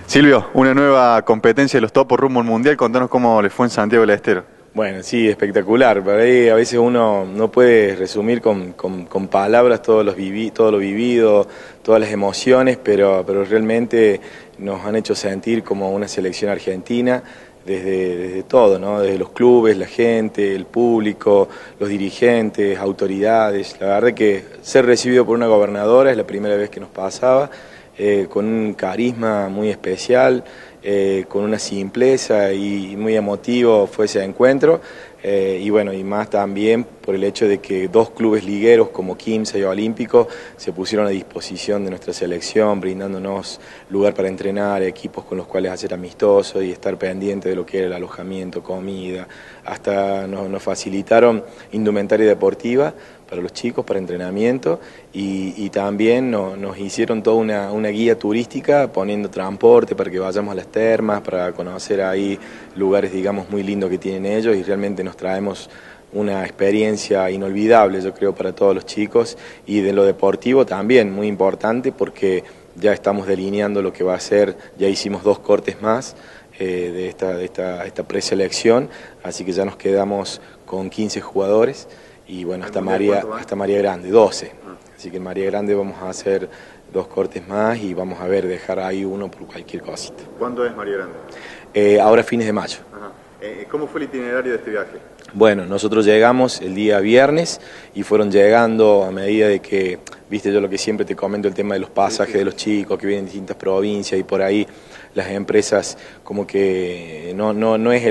Silvio, una nueva competencia de los topos rumbo al Mundial. Contanos cómo les fue en Santiago del Estero. Bueno, sí, espectacular. Por ahí a veces uno no puede resumir con palabras todo lo vivido, todas las emociones, pero realmente nos han hecho sentir como una selección argentina desde todo, ¿no? Desde los clubes, la gente, el público, los dirigentes, autoridades. La verdad que ser recibido por una gobernadora es la primera vez que nos pasaba. Con un carisma muy especial, con una simpleza y muy emotivo fue ese encuentro, y bueno, y más también por el hecho de que dos clubes ligueros como Quimsa y Olímpico se pusieron a disposición de nuestra selección, brindándonos lugar para entrenar, equipos con los cuales hacer amistosos y estar pendiente de lo que era el alojamiento, comida, hasta nos facilitaron indumentaria deportiva para los chicos, para entrenamiento, y también nos hicieron toda una guía turística poniendo transporte para que vayamos a las termas, para conocer ahí lugares, digamos, muy lindos que tienen ellos, y realmente nos traemos una experiencia inolvidable, yo creo, para todos los chicos, y de lo deportivo también, muy importante, porque ya estamos delineando lo que va a ser, ya hicimos 2 cortes más de esta preselección, así que ya nos quedamos con 15 jugadores, y bueno, hasta María Grande, 12. Así que en María Grande vamos a hacer 2 cortes más y vamos a dejar ahí uno por cualquier cosita. ¿Cuándo es María Grande? Ahora fines de mayo. Ajá. ¿Cómo fue el itinerario de este viaje? Bueno, nosotros llegamos el día viernes y fueron llegando a medida de que, viste, yo lo que siempre te comento, el tema de los pasajes de los chicos que vienen de distintas provincias, y por ahí las empresas como que no es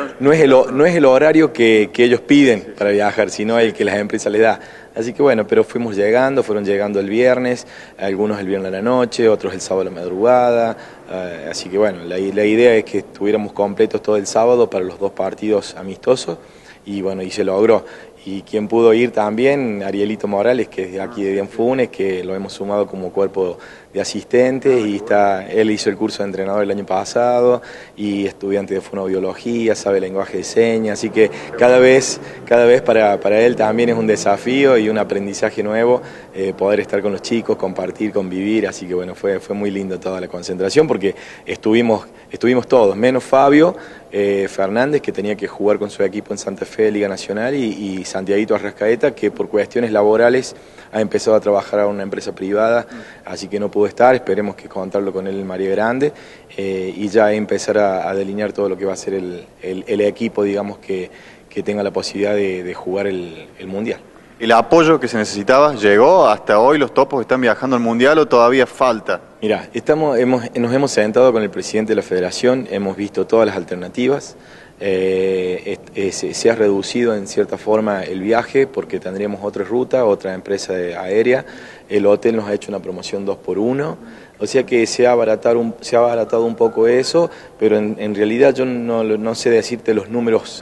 el horario que ellos piden para viajar, sino el que las empresas les da. Así que bueno, pero fueron llegando el viernes, algunos el viernes a la noche, otros el sábado a la madrugada, así que bueno, la idea es que estuviéramos completos todo el sábado para los 2 partidos amistosos, y bueno, y se logró. Y quien pudo ir también, Arielito Morales, que es de aquí de Bienfunes, que lo hemos sumado como cuerpo de asistentes, y él hizo el curso de entrenador el año pasado, y estudiante de fonoaudiología, sabe lenguaje de señas, así que cada vez para él también es un desafío y un aprendizaje nuevo, poder estar con los chicos, compartir, convivir, así que bueno, fue muy lindo toda la concentración, porque estuvimos todos, menos Fabio Fernández, que tenía que jugar con su equipo en Santa Fe, Liga Nacional, y Santiaguito Arrascaeta, que por cuestiones laborales ha empezado a trabajar a una empresa privada, así que no pudo estar. Esperemos que contarlo con él en María Grande, y ya empezar a delinear todo lo que va a ser el equipo, digamos, que tenga la posibilidad de jugar el Mundial. ¿El apoyo que se necesitaba llegó? ¿Hasta hoy los topos están viajando al Mundial o todavía falta? Mirá, nos hemos sentado con el presidente de la Federación, hemos visto todas las alternativas. Se ha reducido en cierta forma el viaje porque tendríamos otra ruta, otra empresa aérea. El hotel nos ha hecho una promoción 2x1, o sea que se ha abaratado un poco eso, pero en realidad yo no sé decirte los números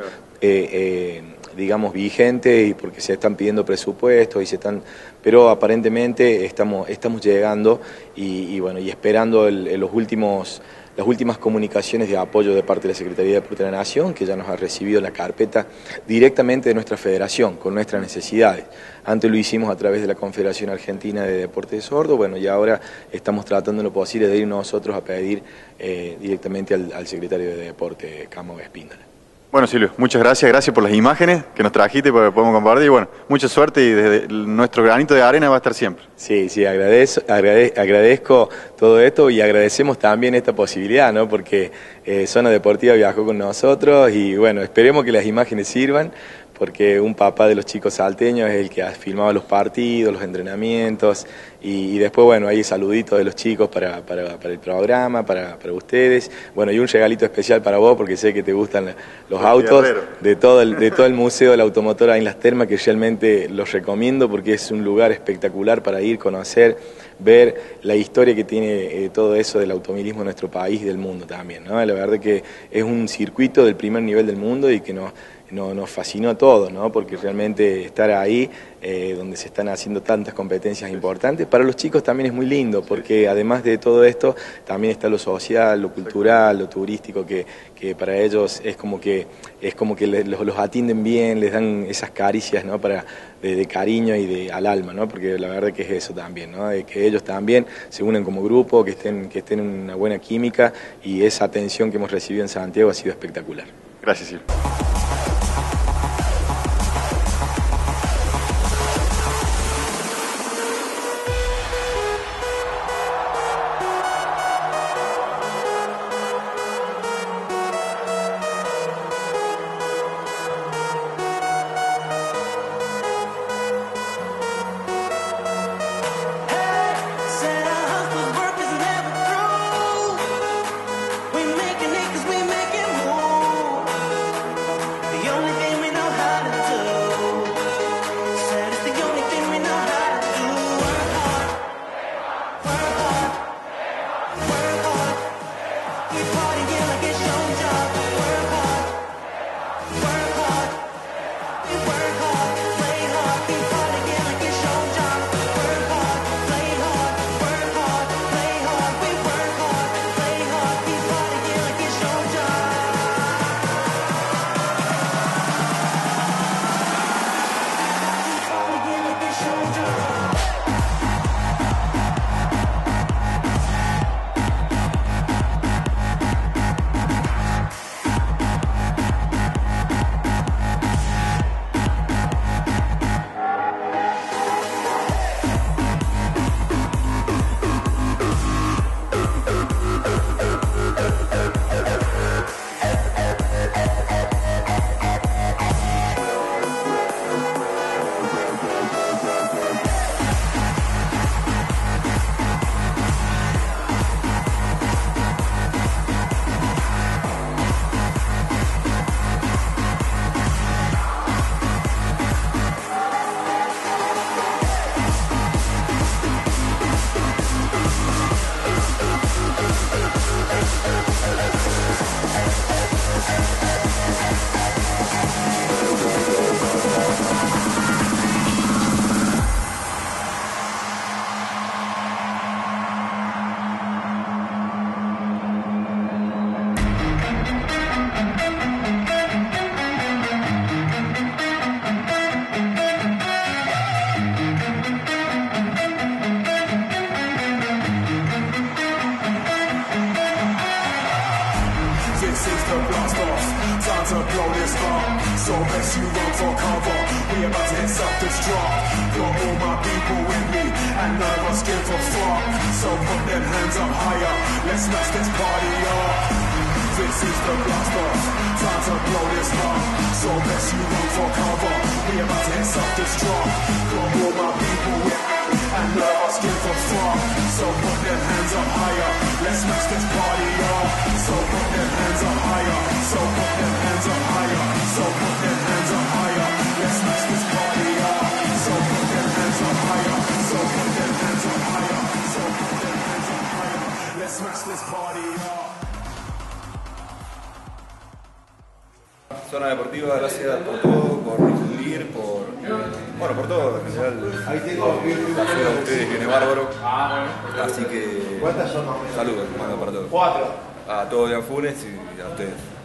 digamos vigentes, y porque se están pidiendo presupuestos pero aparentemente estamos llegando, y bueno, y esperando las últimas comunicaciones de apoyo de parte de la Secretaría de Deporte de la Nación, que ya nos ha recibido la carpeta directamente de nuestra federación, con nuestras necesidades. Antes lo hicimos a través de la Confederación Argentina de Deportes Sordos, bueno, y ahora estamos tratando lo posible de ir nosotros a pedir directamente al secretario de Deporte, Camo Espíndola. Bueno, Silvio, muchas gracias por las imágenes que nos trajiste para que podamos compartir, y bueno, mucha suerte, y desde nuestro granito de arena va a estar siempre. Sí, agradezco todo esto, y agradecemos también esta posibilidad, ¿no? Porque Zona Deportiva viajó con nosotros, y bueno, esperemos que las imágenes sirvan, porque un papá de los chicos salteños es el que ha filmado los partidos, los entrenamientos, y después, bueno, hay saluditos de los chicos para el programa, para ustedes, bueno, y un regalito especial para vos, porque sé que te gustan los autos, de todo el Museo de la Automotora en Las Termas, que realmente los recomiendo, porque es un lugar espectacular para ir, conocer, ver la historia que tiene todo eso del automovilismo en nuestro país y del mundo también, ¿no? La verdad que es un circuito del primer nivel del mundo, y que nos fascinó a todos, ¿no? Porque realmente estar ahí, donde se están haciendo tantas competencias importantes, para los chicos también es muy lindo, porque además de todo esto, también está lo social, lo cultural, lo turístico, que para ellos es como que los atienden bien, les dan esas caricias, ¿no? De cariño y al alma, ¿no? Porque la verdad que es eso también, ¿no? De que ellos también se unen como grupo, que estén en una buena química, y esa atención que hemos recibido en Santiago ha sido espectacular. Gracias, Silvio. So best you run for cover. We about to hit self-destruct. Got all my people with me, and none of us give a fuck. So put them hands up higher. Let's smash this party up. This is the blast off. Time to blow this up. So best you run for cover. We about to hit self-destruct. Got all my people with me, and none of us give a fuck. So put them hands up higher. Let's smash this party up. So put them hands up higher. So put them hands up higher. So put them hands up higher. Let's smash this party up. So put them hands up higher. So put them hands up higher. So put them hands up higher. Let's smash this party up. Zona Deportiva, gracias por todo, por difundir, por todo, en general. La ayuda de ustedes viene bárbaro. Así que saludos, mando para todos. A todos de Anfunes y a ustedes.